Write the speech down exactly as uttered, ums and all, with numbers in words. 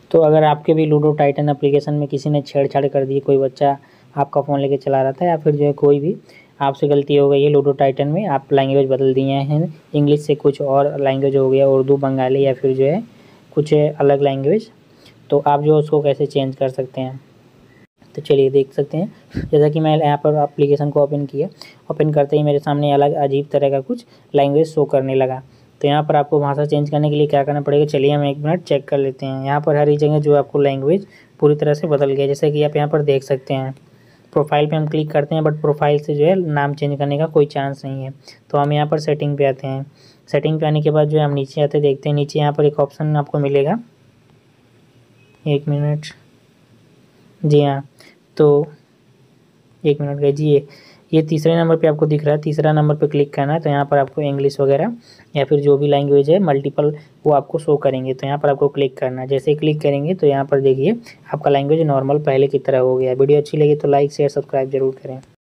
तो अगर आपके भी लूडो टाइटन एप्लीकेशन में किसी ने छेड़छाड़ कर दी, कोई बच्चा आपका फ़ोन लेके चला रहा था या फिर जो है कोई भी आपसे गलती हो गई है लूडो टाइटन में, आप लैंग्वेज बदल दिए हैं, इंग्लिश से कुछ और लैंग्वेज हो गया, उर्दू, बंगाली या फिर जो है कुछ अलग लैंग्वेज, तो आप जो उसको कैसे चेंज कर सकते हैं। तो चलिए देख सकते हैं। जैसा कि मैं यहाँ पर एप्लीकेशन को ओपन किया, ओपन करते ही मेरे सामने अलग अजीब तरह का कुछ लैंग्वेज शो करने लगा। तो यहाँ पर आपको भाषा चेंज करने के लिए क्या करना पड़ेगा, चलिए हम एक मिनट चेक कर लेते हैं। यहाँ पर हर एक जगह जो आपको लैंग्वेज पूरी तरह से बदल गया, जैसे कि आप यहाँ पर देख सकते हैं। प्रोफाइल पे हम क्लिक करते हैं, बट प्रोफाइल से जो है नाम चेंज करने का कोई चांस नहीं है। तो हम यहाँ पर सेटिंग पे आते हैं। सेटिंग पे आने के बाद जो है हम नीचे आते देखते हैं, नीचे यहाँ पर एक ऑप्शन आपको मिलेगा, एक मिनट, जी हाँ, तो एक मिनट गए जी, ये ये तीसरे नंबर पे आपको दिख रहा है, तीसरा नंबर पे क्लिक करना है। तो यहाँ पर आपको इंग्लिश वगैरह या फिर जो भी लैंग्वेज है मल्टीपल वो आपको शो करेंगे। तो यहाँ पर आपको क्लिक करना है। जैसे ही क्लिक करेंगे तो यहाँ पर देखिए आपका लैंग्वेज नॉर्मल पहले की तरह हो गया। वीडियो अच्छी लगी तो लाइक शेयर सब्सक्राइब जरूर करें।